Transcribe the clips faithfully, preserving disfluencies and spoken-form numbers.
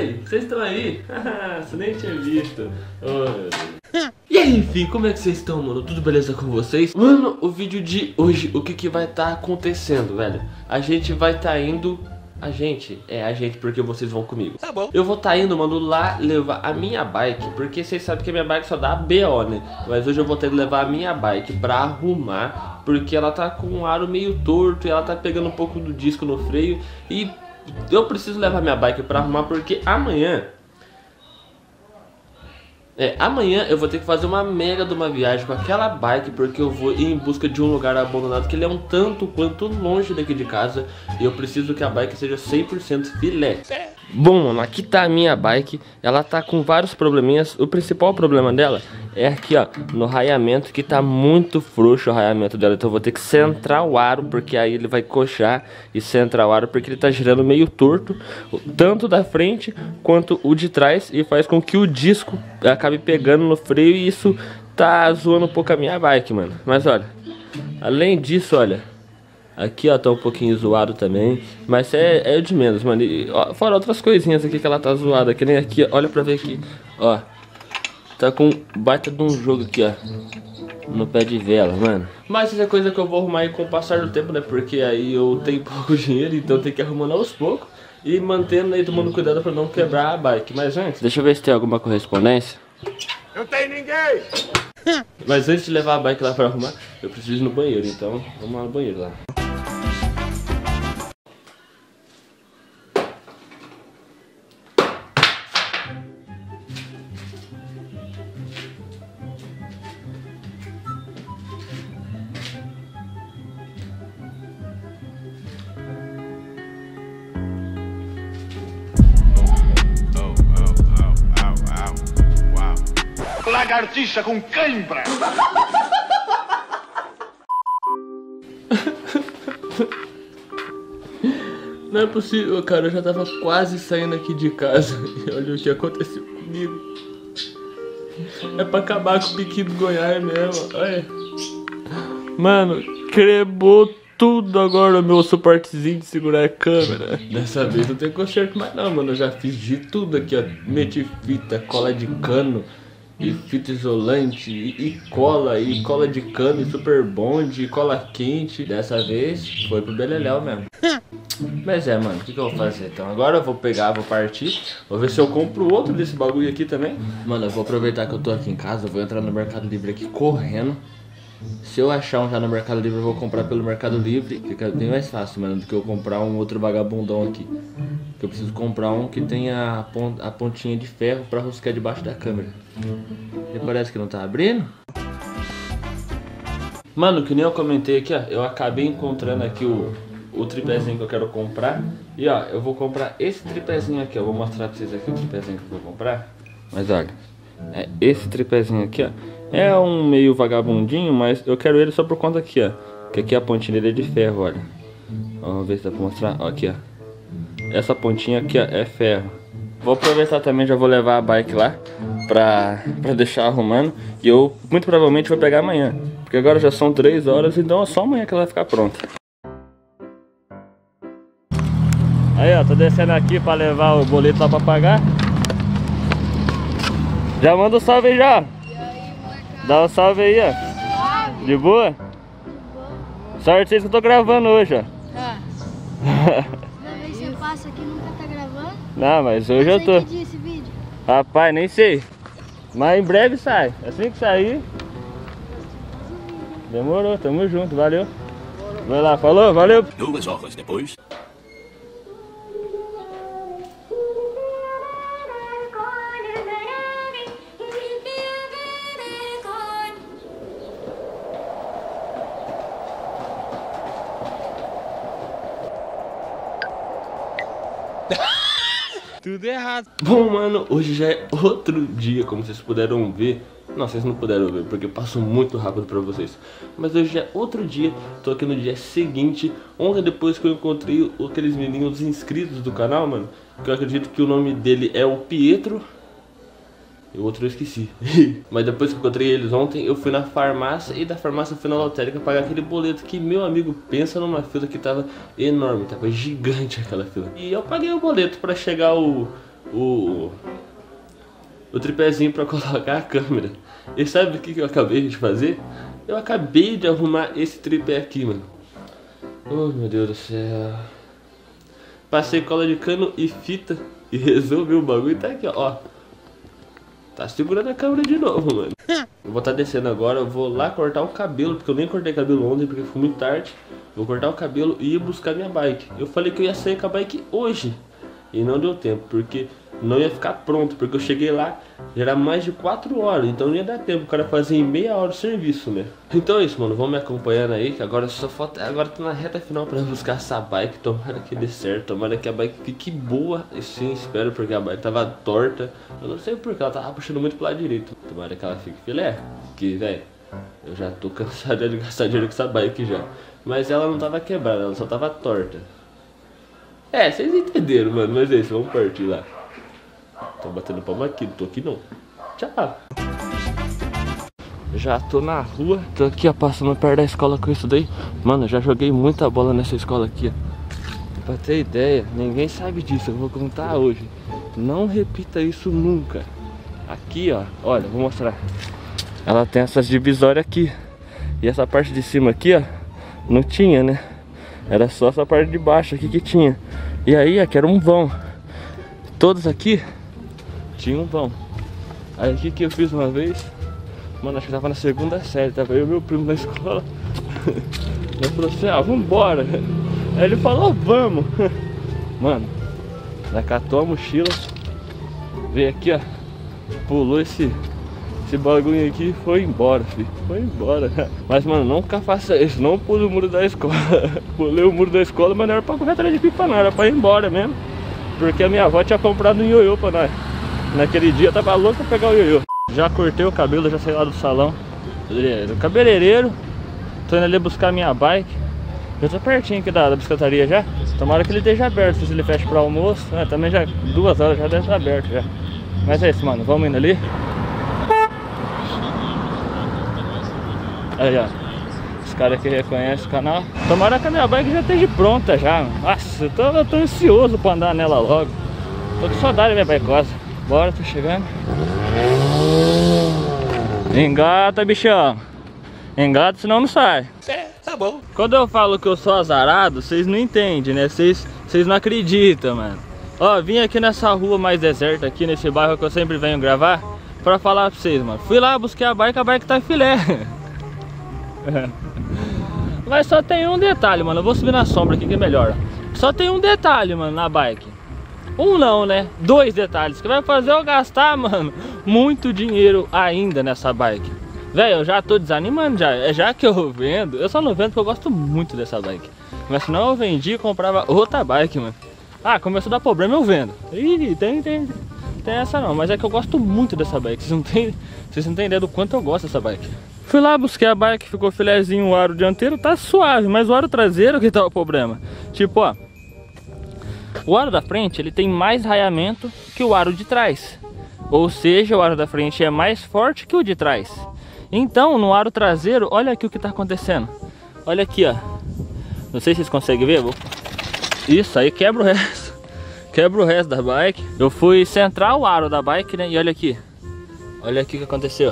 aí? Vocês estão aí? Você nem tinha visto. Oh. E aí, enfim, como é que vocês estão, mano? Tudo beleza com vocês? Mano, o vídeo de hoje, o que que vai estar tá acontecendo, velho? A gente vai estar tá indo... A gente, é a gente porque vocês vão comigo. Tá bom. Eu vou estar tá indo, mano, lá levar a minha bike. Porque vocês sabem que a minha bike só dá B O, né? Mas hoje eu vou ter que levar a minha bike pra arrumar. Porque ela tá com um aro meio torto e ela tá pegando um pouco do disco no freio. E eu preciso levar minha bike pra arrumar porque amanhã... É, amanhã eu vou ter que fazer uma mega de uma viagem com aquela bike, porque eu vou ir em busca de um lugar abandonado que ele é um tanto quanto longe daqui de casa. E eu preciso que a bike seja cem por cento filé. Bom, mano, aqui tá a minha bike. Ela tá com vários probleminhas. O principal problema dela é aqui, ó, no raiamento, que tá muito frouxo o raiamento dela. Então eu vou ter que centrar o aro, porque aí ele vai coxar e centrar o aro, porque ele tá girando meio torto, tanto da frente quanto o de trás, e faz com que o disco acabe pegando no freio, e isso tá zoando um pouco a minha bike, mano. Mas olha, além disso, olha, aqui ó, tá um pouquinho zoado também, mas é, é de menos, mano. E, ó, fora outras coisinhas aqui que ela tá zoada, que nem aqui, ó, olha pra ver aqui, ó, tá com baita de um jogo aqui, ó, no pé de vela, mano. Mas isso é coisa que eu vou arrumar aí com o passar do tempo, né? Porque aí eu tenho pouco dinheiro, então eu tenho que arrumando aos poucos e mantendo aí, tomando cuidado pra não quebrar a bike. Mas antes, deixa eu ver se tem alguma correspondência. Não tem ninguém! Mas antes de levar a bike lá pra arrumar, eu preciso ir no banheiro, então vamos lá no banheiro lá. Lagartixa com cãibra! Não é possível, cara, eu já tava quase saindo aqui de casa e olha o que aconteceu comigo. É pra acabar com o piqui do Goiás mesmo, olha. Mano, quebrou tudo agora o meu suportezinho de segurar a câmera. Dessa vez não tem conserto mais não, mano, eu já fiz de tudo aqui, ó. Meti fita, cola de cano, e fita isolante, e, e cola, e cola de cano, e super bond, e cola quente. Dessa vez foi pro beleléu mesmo. Mas é, mano, o que, que eu vou fazer? Então agora eu vou pegar, vou partir. Vou ver se eu compro outro desse bagulho aqui também. Mano, eu vou aproveitar que eu tô aqui em casa. Eu vou entrar no Mercado Livre aqui correndo. Se eu achar um já no Mercado Livre, eu vou comprar pelo Mercado Livre. Fica bem mais fácil, mano, do que eu comprar um outro vagabundão aqui. Porque eu preciso comprar um que tenha a, pont a pontinha de ferro pra rosquear debaixo da câmera. E parece que não tá abrindo. Mano, que nem eu comentei aqui, ó, eu acabei encontrando aqui o, o tripézinho que eu quero comprar. E ó, eu vou comprar esse tripézinho aqui, ó. Vou mostrar pra vocês aqui o tripézinho que eu vou comprar. Mas olha, é esse tripézinho aqui, ó. É um meio vagabundinho, mas eu quero ele só por conta aqui, ó. Que aqui a pontinha dele é de ferro, olha. Ó, vamos ver se dá pra mostrar. Ó, aqui, ó. Essa pontinha aqui, ó, é ferro. Vou aproveitar também, já vou levar a bike lá pra, pra deixar arrumando. E eu muito provavelmente vou pegar amanhã, porque agora já são três horas, então é só amanhã que ela vai ficar pronta. Aí ó, tô descendo aqui pra levar o boleto lá pra pagar. Já manda um salve aí já. Dá um salve aí, ó. De boa? Sorte vocês que eu tô gravando hoje, ó. Tá. Toda vez que você passa aqui nunca tá gravando? Não, mas hoje eu tô. Que dia esse vídeo? Rapaz, nem sei. Mas em breve sai. Assim que sair. Demorou, tamo junto, valeu. Vai lá, falou, valeu. Duas horas depois. Tudo errado. Bom, mano, hoje já é outro dia, como vocês puderam ver. Não, vocês não puderam ver, porque passou muito rápido pra vocês. Mas hoje já é outro dia, tô aqui no dia seguinte. Ontem, depois que eu encontrei aqueles meninos inscritos do canal, mano, que eu acredito que o nome dele é o Pietro. E o outro eu esqueci. Mas depois que eu encontrei eles ontem, eu fui na farmácia. E da farmácia eu fui na lotérica pagar aquele boleto que, meu amigo, pensa numa fila que tava enorme. Tava gigante aquela fila. E eu paguei o boleto pra chegar o, o, o tripézinho pra colocar a câmera. E sabe o que que eu acabei de fazer? Eu acabei de arrumar esse tripé aqui, mano. Oh, meu Deus do céu. Passei cola de cano e fita e resolvi o bagulho. Tá aqui, ó. Tá segurando a câmera de novo, mano. Eu vou estar descendo agora, eu vou lá cortar o cabelo, porque eu nem cortei cabelo ontem, porque ficou muito tarde. Vou cortar o cabelo e ir buscar minha bike. Eu falei que eu ia sair com a bike hoje. E não deu tempo, porque não ia ficar pronto, porque eu cheguei lá, já era mais de quatro horas, então não ia dar tempo o cara fazer em meia hora o serviço, né? Então é isso, mano, vão me acompanhando aí, que agora só falta, agora tô na reta final pra buscar essa bike, tomara que dê certo, tomara que a bike fique boa, e sim, espero, porque a bike tava torta, eu não sei porque, ela tava puxando muito pro lado direito, tomara que ela fique filé, que, velho, eu já tô cansado de gastar dinheiro com essa bike já, mas ela não tava quebrada, ela só tava torta. É, vocês entenderam, mano, mas é isso, vamos partir lá. Tô batendo palma aqui, não tô aqui não. Tchau. Já tô na rua, tô aqui ó, passando perto da escola que eu estudei. Mano, já joguei muita bola nessa escola aqui, ó. Pra ter ideia, ninguém sabe disso, eu vou contar hoje. Não repita isso nunca. Aqui ó, olha, vou mostrar. Ela tem essas divisórias aqui. E essa parte de cima aqui ó, não tinha, né? Era só essa parte de baixo aqui que tinha. E aí aqui era um vão. Todos aqui tinham um vão. Aí o que que eu fiz uma vez? Mano, acho que tava na segunda série. Tava eu e meu primo na escola. Eu falei assim, ah, vambora. Aí ele falou, vamos. Mano, nós catou a mochila, veio aqui ó, pulou esse Esse bagulho aqui foi embora, filho. Foi embora. Mas, mano, nunca faça isso. Não pule o muro da escola. Pulei o muro da escola, mas não era pra correr atrás de pipa, não. Era pra ir embora mesmo. Porque a minha avó tinha comprado um ioiô pra nós. Naquele dia eu tava louco pra pegar o ioiô. Já cortei o cabelo, já saí lá do salão do cabeleireiro. Tô indo ali buscar minha bike. Já tô pertinho aqui da, da bicicletaria já. Tomara que ele esteja aberto, se ele fecha pro almoço. É, também já duas horas já deve estar aberto já. Mas é isso, mano. Vamos indo ali. Aí, ó. Os caras que reconhecem o canal. Tomara que a minha bike já esteja pronta já. Nossa, eu tô, eu tô ansioso pra andar nela logo. Tô com saudade da minha bikeosa. Bora, tô chegando. Engata, bichão. Engata, senão não sai. É, tá bom. Quando eu falo que eu sou azarado, vocês não entendem, né? Vocês, vocês não acreditam, mano. Ó, vim aqui nessa rua mais deserta, aqui nesse bairro que eu sempre venho gravar, pra falar pra vocês, mano. Fui lá, busquei a bike, a bike tá filé. Mas só tem um detalhe, mano. Eu vou subir na sombra aqui que é melhor. Só tem um detalhe, mano, na bike. Um não, né? Dois detalhes que vai fazer eu gastar, mano, muito dinheiro ainda nessa bike. Velho, eu já tô desanimando já. Já que eu vendo, eu só não vendo porque eu gosto muito dessa bike. Mas senão eu vendi e comprava outra bike, mano. Ah, começou a dar problema, eu vendo. Ih, tem, tem, tem essa não. Mas é que eu gosto muito dessa bike. Vocês não tem, vocês não tem ideia do quanto eu gosto dessa bike. Fui lá, busquei a bike, ficou filézinho, o aro dianteiro tá suave, mas o aro traseiro que tá o problema. Tipo, ó, o aro da frente, ele tem mais raiamento que o aro de trás. Ou seja, o aro da frente é mais forte que o de trás. Então, no aro traseiro, olha aqui o que tá acontecendo. Olha aqui, ó. Não sei se vocês conseguem ver. Vou... Isso, aí quebra o resto. Quebra o resto da bike. Eu fui centrar o aro da bike, né? E olha aqui. Olha aqui o que aconteceu.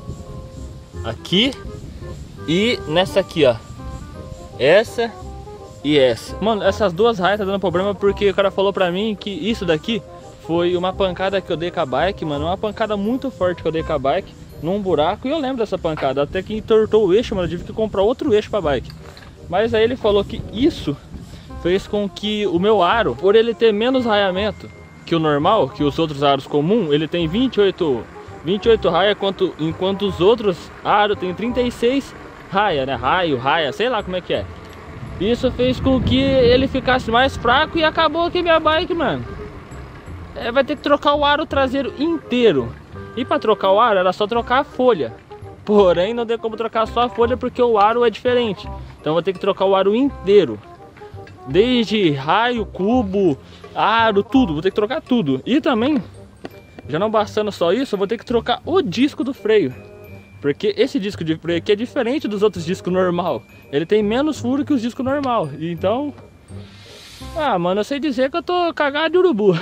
Aqui e nessa aqui, ó. Essa e essa. Mano, essas duas raias tá dando problema porque o cara falou pra mim que isso daqui foi uma pancada que eu dei com a bike, mano. Uma pancada muito forte que eu dei com a bike num buraco. E eu lembro dessa pancada, até que entortou o eixo, mano. Eu tive que comprar outro eixo pra bike. Mas aí ele falou que isso fez com que o meu aro, por ele ter menos raiamento que o normal, que os outros aros comuns, ele tem vinte e oito raias, enquanto, enquanto os outros aros tem trinta e seis raia, né? Raio, raia, sei lá como é que é. Isso fez com que ele ficasse mais fraco e acabou que minha bike, mano, é, vai ter que trocar o aro traseiro inteiro. E para trocar o aro era só trocar a folha. Porém, não tem como trocar só a folha porque o aro é diferente. Então vou ter que trocar o aro inteiro. Desde raio, cubo, aro, tudo. Vou ter que trocar tudo. E também, já não bastando só isso, eu vou ter que trocar o disco do freio. Porque esse disco de freio aqui é diferente dos outros discos normal. Ele tem menos furo que os discos normal. Então, Ah, mano, eu sei dizer que eu tô cagado de urubu.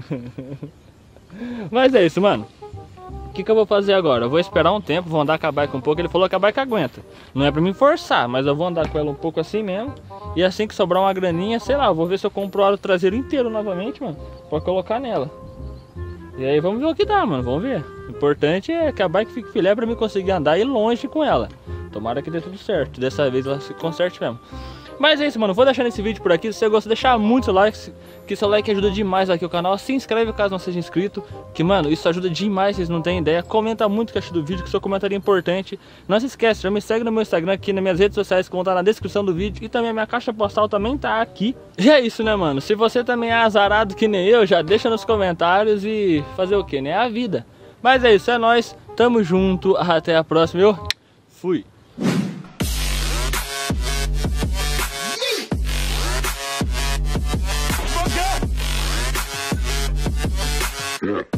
Mas é isso, mano. O que que eu vou fazer agora? Eu vou esperar um tempo, vou andar com a bike um pouco. Ele falou que a bike aguenta. Não é pra me forçar, mas eu vou andar com ela um pouco assim mesmo. E assim que sobrar uma graninha, sei lá, eu vou ver se eu compro o aro traseiro inteiro novamente, mano, pra colocar nela. E aí vamos ver o que dá, mano, vamos ver. O importante é que a bike fique filé pra mim conseguir andar e ir longe com ela. Tomara que dê tudo certo, dessa vez ela se conserte mesmo. Mas é isso, mano, vou deixando esse vídeo por aqui. Se você gostou, deixar muito like, que seu like ajuda demais aqui o canal. Se inscreve caso não seja inscrito, que, mano, isso ajuda demais, vocês não têm ideia. Comenta muito o que achou do vídeo, que seu comentário é importante. Não se esquece, já me segue no meu Instagram aqui, nas minhas redes sociais, que vão estar na descrição do vídeo. E também a minha caixa postal também tá aqui. E é isso, né, mano, se você também é azarado que nem eu, já deixa nos comentários e fazer o que, né, a vida. Mas é isso, é nóis, tamo junto, até a próxima, eu fui. Yeah.